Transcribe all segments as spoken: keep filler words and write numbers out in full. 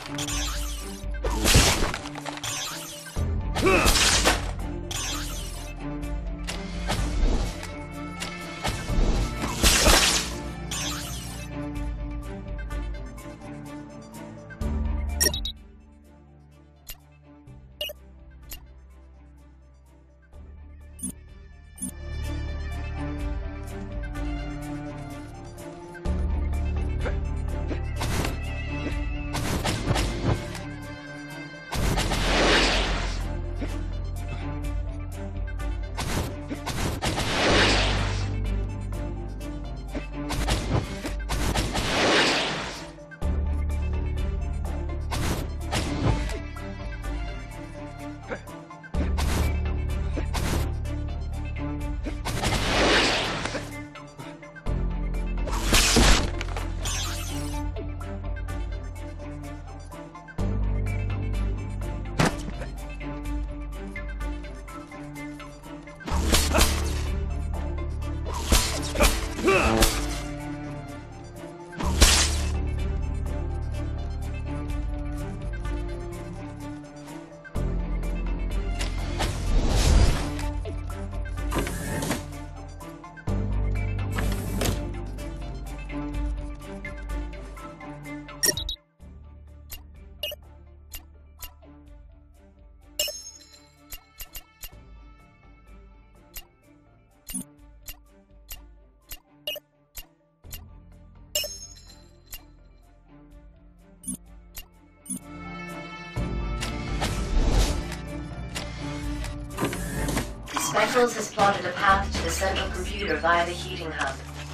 Speckles has plotted a path to the central computer via the heating hub.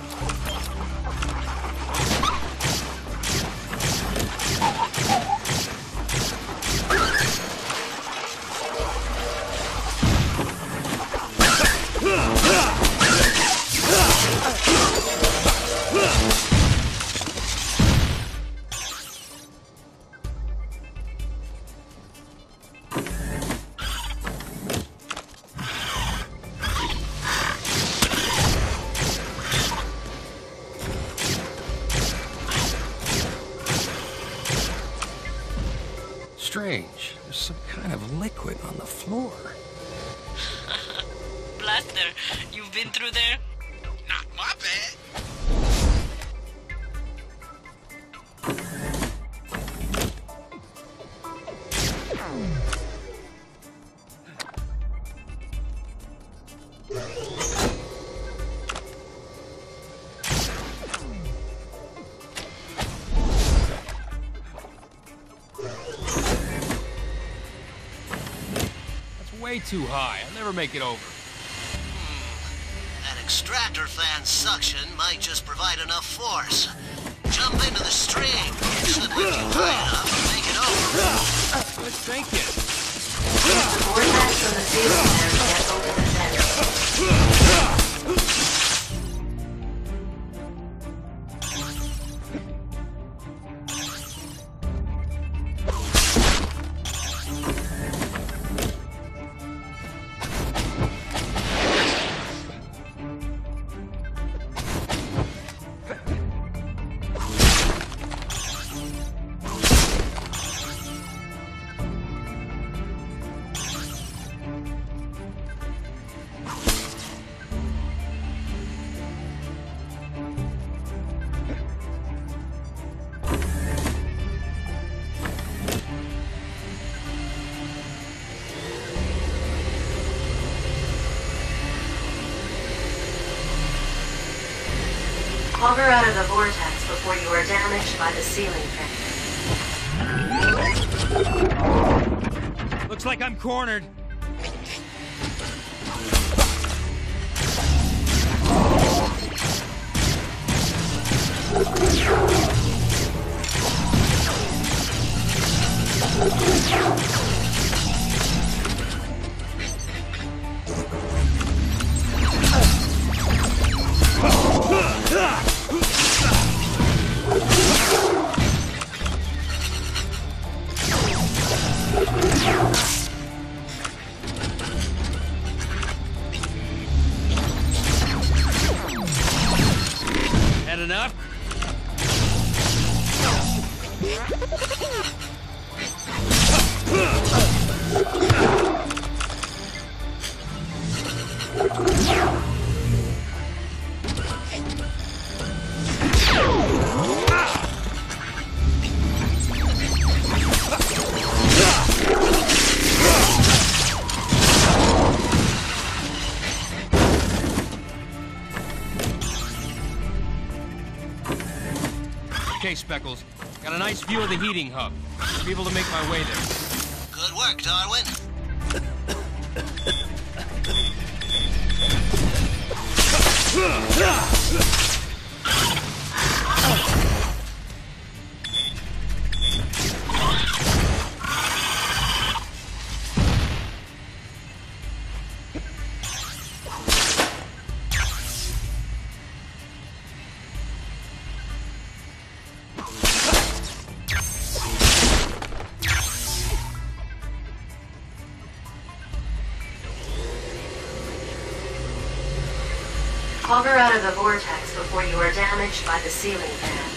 Strange. There's some kind of liquid on the floor. Blaster, you've been through there? Not my bad. Way too high. I'll never make it over. Hmm. That extractor fan's suction might just provide enough force. Jump into the stream. It should lift you high enough to make it over. Let's sink it. Use the vortex from the ceiling there to get over the center. Hover out of the vortex before you are damaged by the ceiling fan. Looks like I'm cornered. Had enough? Speckles. Got a nice view of the heating hub. I'll be able to make my way there. Good work, Darwin. Hover out of the vortex before you are damaged by the ceiling fan.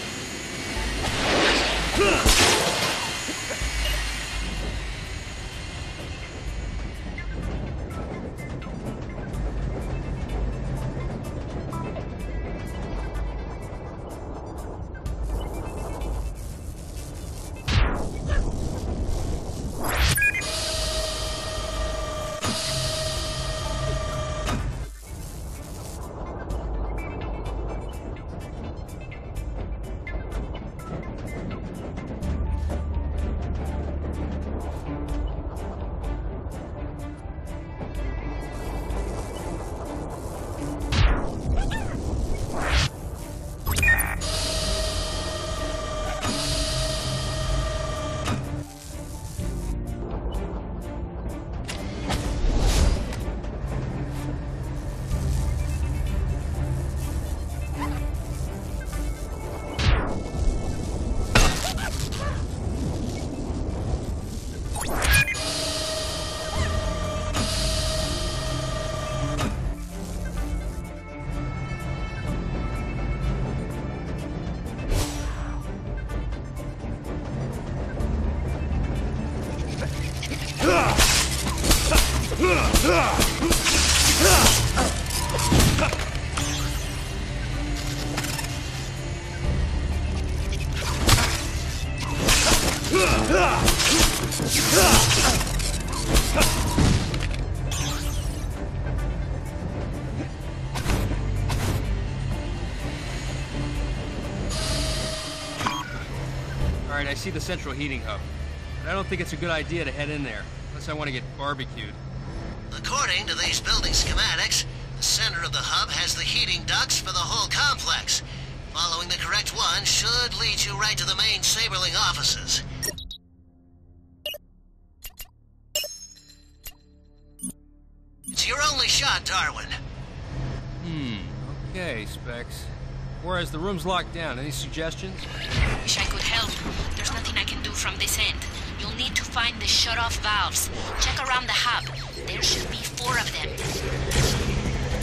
Alright, I see the central heating hub. But I don't think it's a good idea to head in there, unless I want to get barbecued. According to these building schematics, the center of the hub has the heating ducts for the whole complex. Following the correct one should lead you right to the main Saberling offices. It's your only shot, Darwin. Hmm, okay, Specs. Whereas the room's locked down. Any suggestions? Wish I could help. There's nothing I can do from this end. You'll need to find the shut-off valves. Check around the hub. There should be four of them.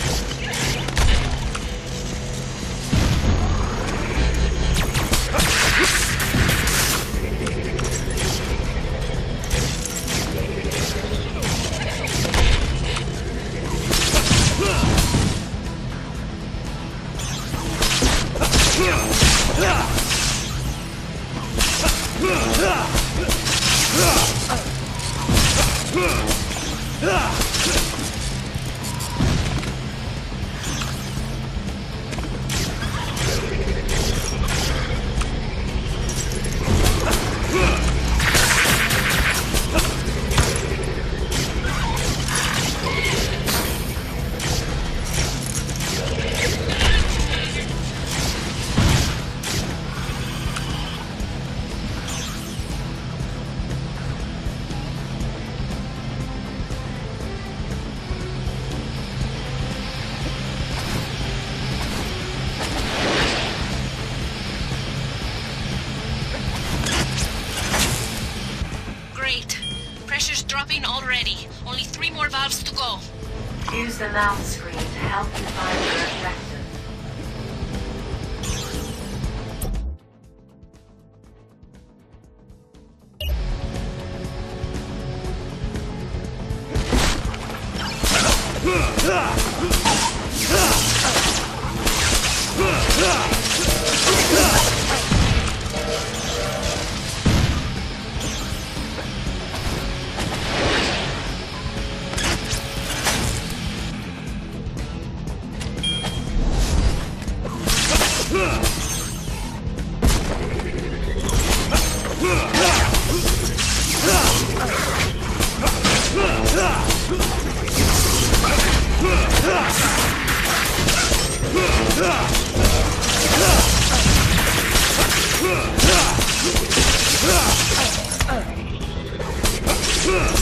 Already. Only three more valves to go. Use the mount screen to help you find your objective.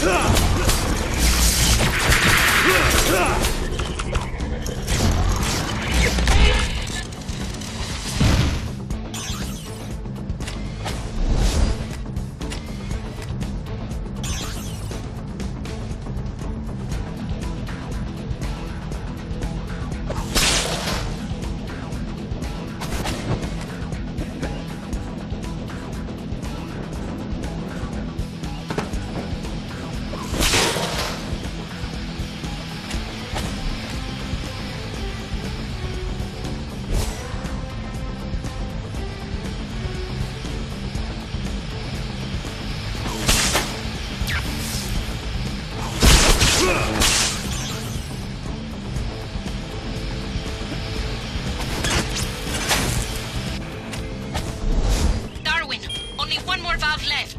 Darwin, only one more valve left.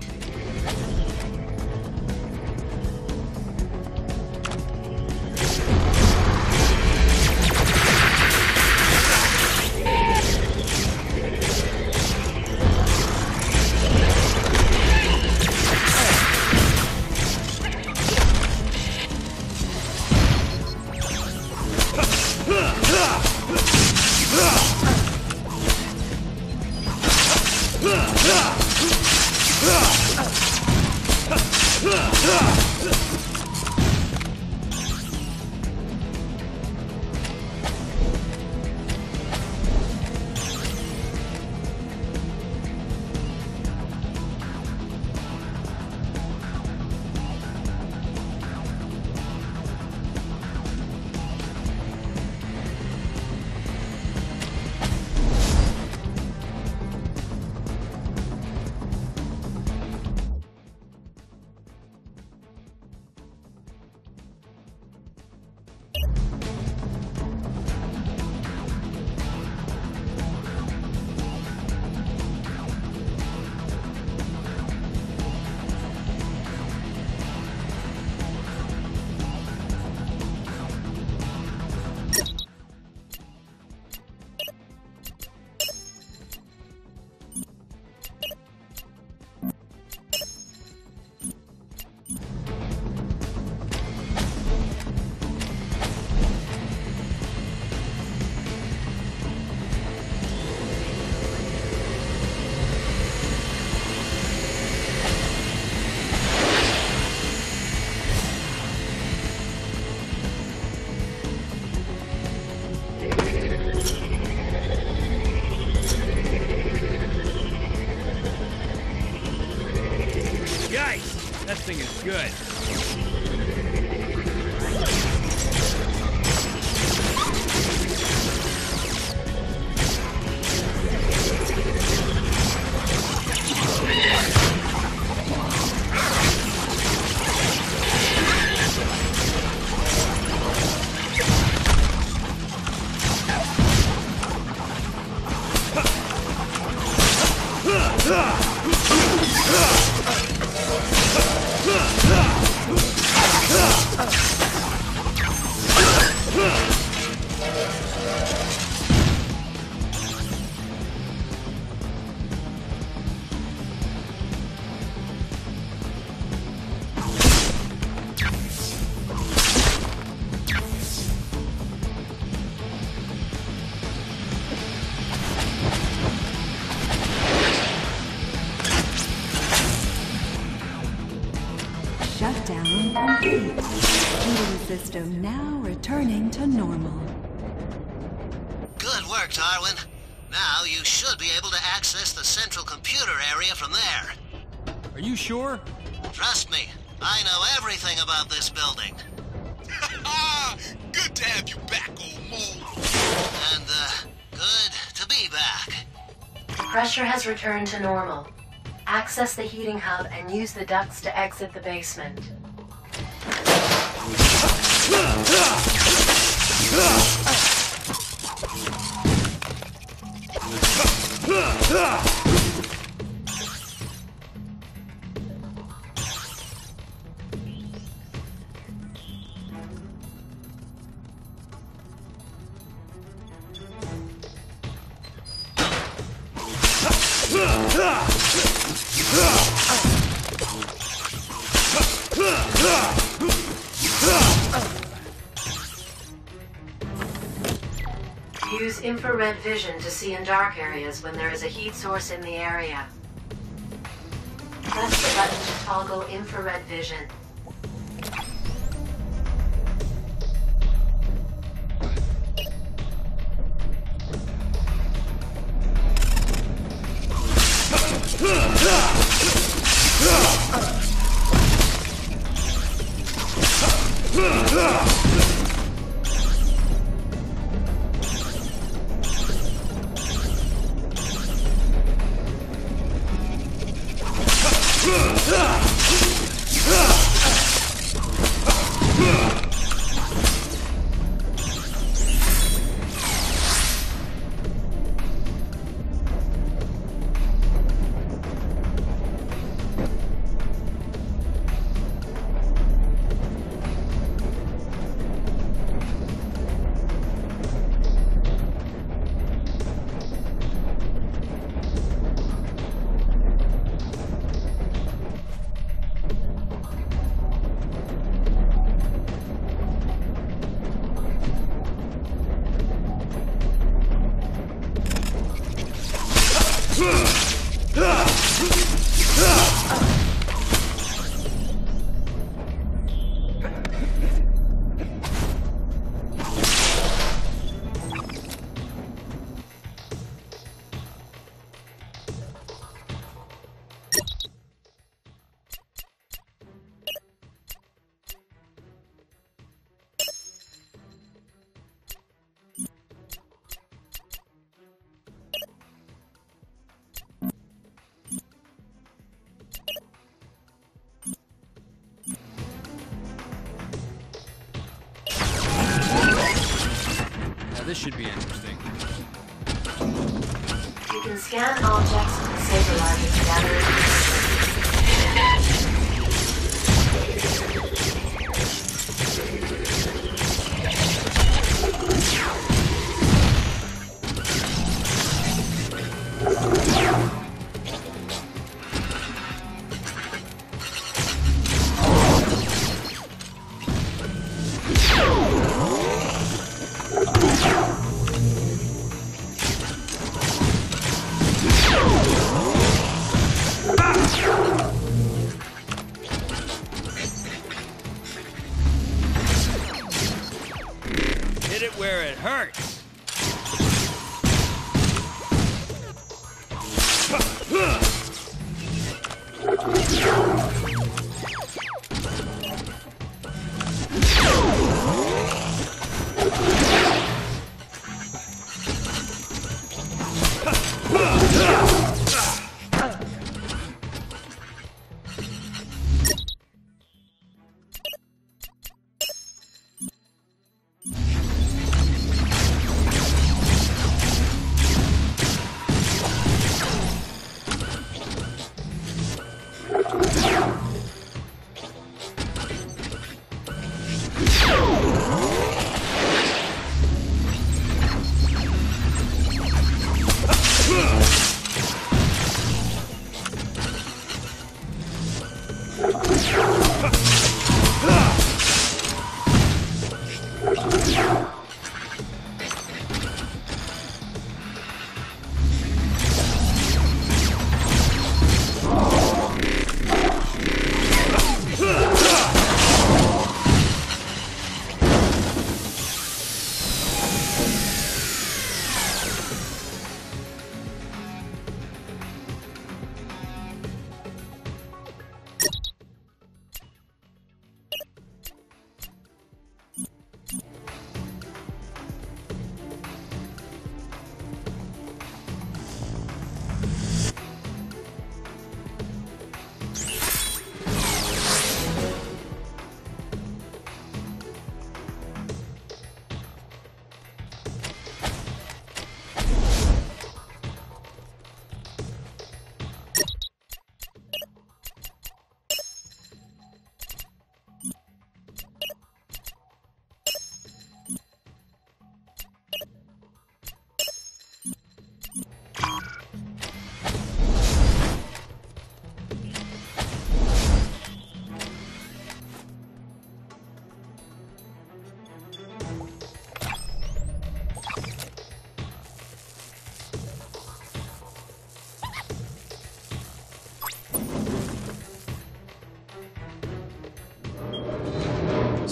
That thing is good. Shutdown complete. Heating system now returning to normal. Good work, Darwin. Now you should be able to access the central computer area from there. Are you sure? Trust me, I know everything about this building. Good to have you back, old mole. And, uh, good to be back. Pressure has returned to normal. Access the heating hub and use the ducts to exit the basement. Ah! Use infrared vision to see in dark areas when there is a heat source in the area. Press the button to toggle infrared vision. This should be interesting. You can scan objects with the stabilizer to gather information. Hit it where it hurts.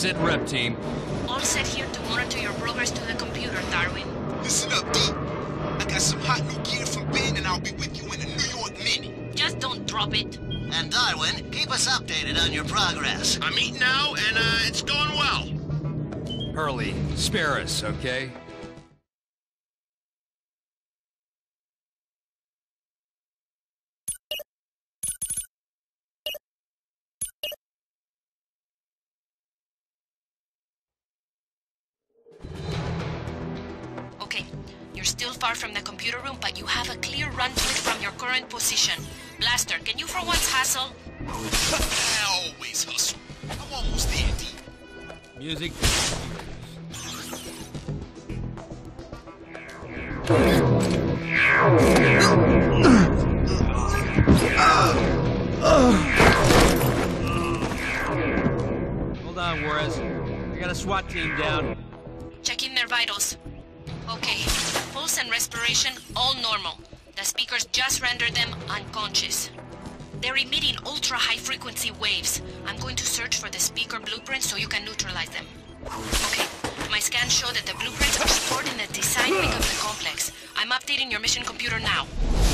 it, Rep Team. All set here to monitor your progress to the computer, Darwin. Listen up, D. I got some hot new gear from Ben, and I'll be with you in a New York minute. Just don't drop it. And Darwin, keep us updated on your progress. I'm eating now, and uh, it's going well. Hurley, spare us, okay? Okay, you're still far from the computer room, but you have a clear run to it from your current position. Blaster, can you for once hustle? I always hustle. I'm almost there, D. Music. Hold on, Juarez. I got a SWAT team down. Checking their vitals. Okay, pulse and respiration, all normal. The speakers just rendered them unconscious. They're emitting ultra-high frequency waves. I'm going to search for the speaker blueprints so you can neutralize them. Okay, my scans show that the blueprints are stored in the design wing of the complex. I'm updating your mission computer now.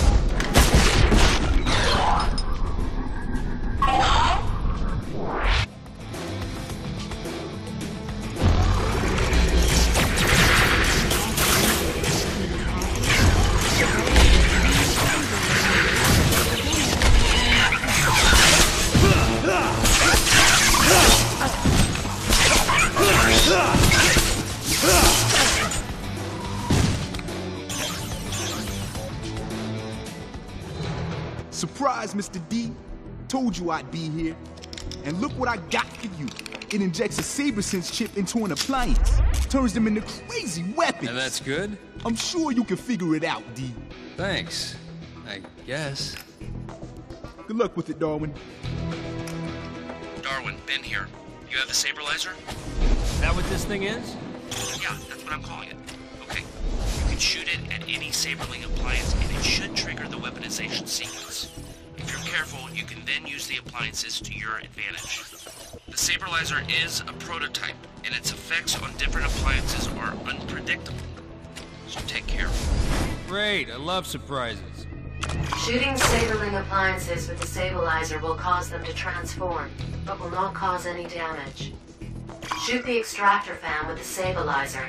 Surprise, Mister D. Told you I'd be here. And look what I got for you. It injects a saber sense chip into an appliance. Turns them into crazy weapons. And that's good? I'm sure you can figure it out, D. Thanks. I guess. Good luck with it, Darwin. Darwin, Ben here. You have the stabilizer? Is that what this thing is? Yeah, that's what I'm calling it. Okay. You can shoot it at any Saberling appliance, and it should trigger the weaponization sequence. If you're careful, you can then use the appliances to your advantage. The stabilizer is a prototype, and its effects on different appliances are unpredictable. So take care. Great, I love surprises. Shooting Saberling appliances with the stabilizer will cause them to transform, but will not cause any damage. Shoot the extractor fan with the stabilizer.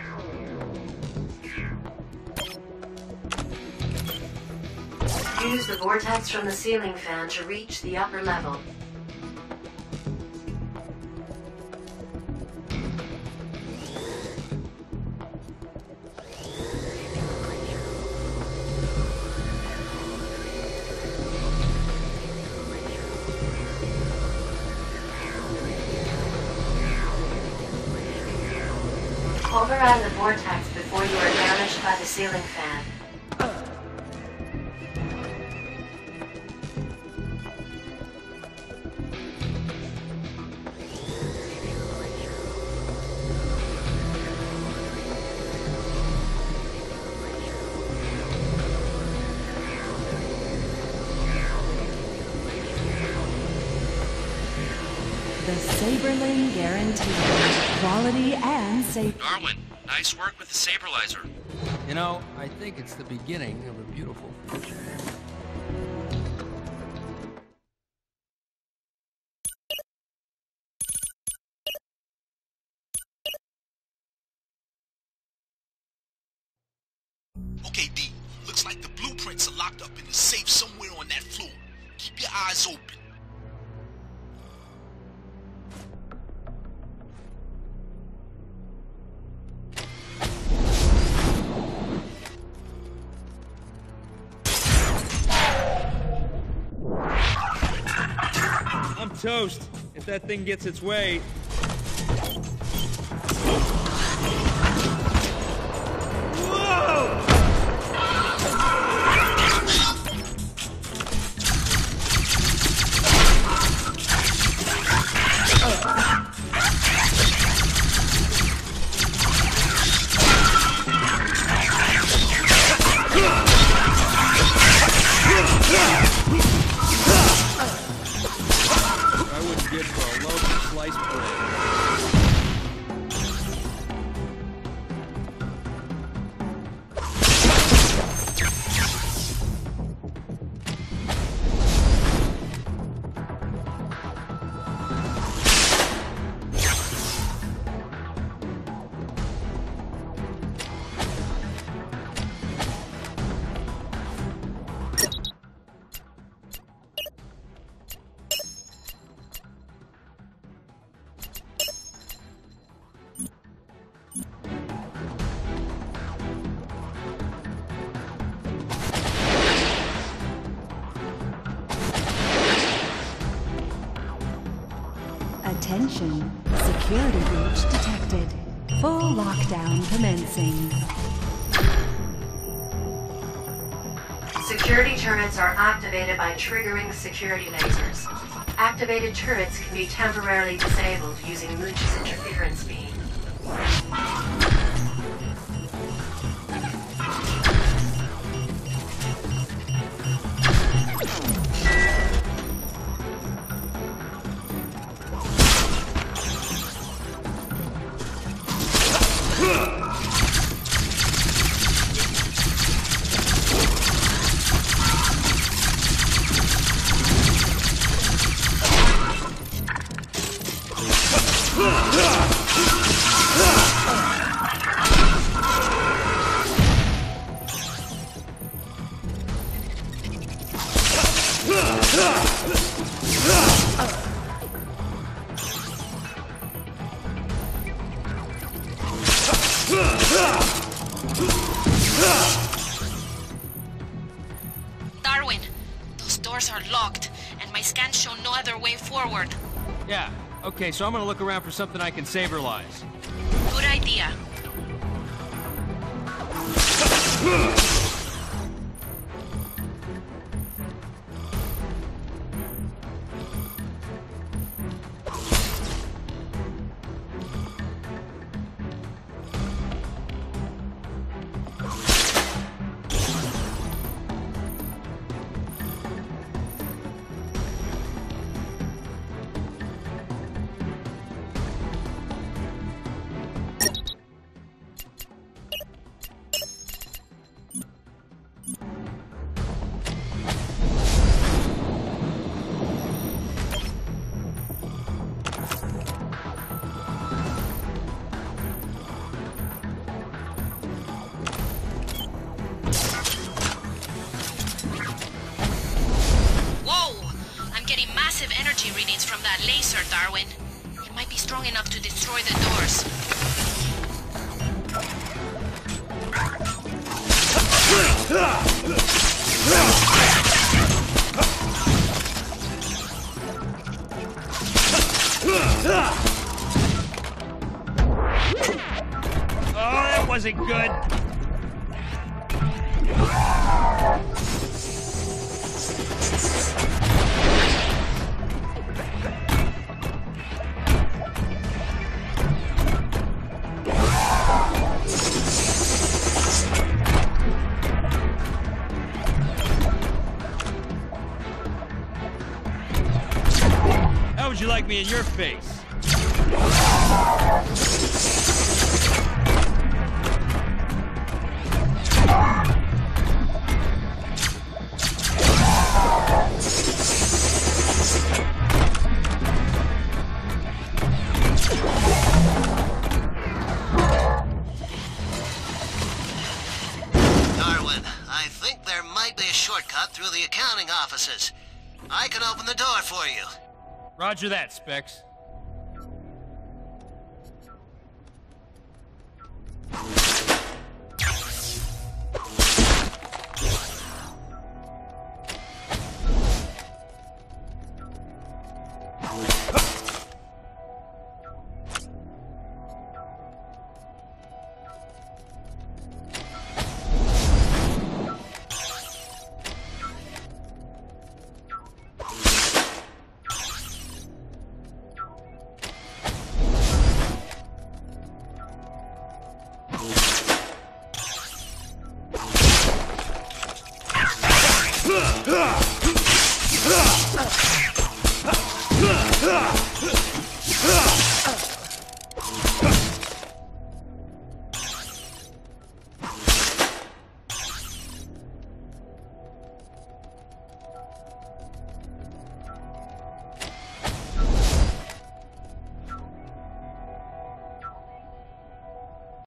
Use the vortex from the ceiling fan to reach the upper level. Override the vortex before you are damaged by the ceiling fan. The Saberling guarantee quality and safety. Darwin, nice work with the stabilizer. You know, I think it's the beginning of a beautiful future. Okay, D. Looks like the blueprints are locked up in the safe somewhere on that floor. Keep your eyes open. I'm toast if that thing gets its way. Whoa! I wouldn't give for a loaf of sliced bread. Attention, security breach detected. Full lockdown commencing. Security turrets are activated by triggering security lasers. Activated turrets can be temporarily disabled using Mooch's interference beam. Darwin, those doors are locked, and my scans show no other way forward. Yeah, okay, so I'm gonna look around for something I can saberlize. Good idea. Energy readings from that laser, Darwin. It might be strong enough to destroy the doors. Oh, that wasn't good. How would you like me in your face? Darwin, I think there might be a shortcut through the accounting offices. I can open the door for you. Roger that, Specs. Ugh!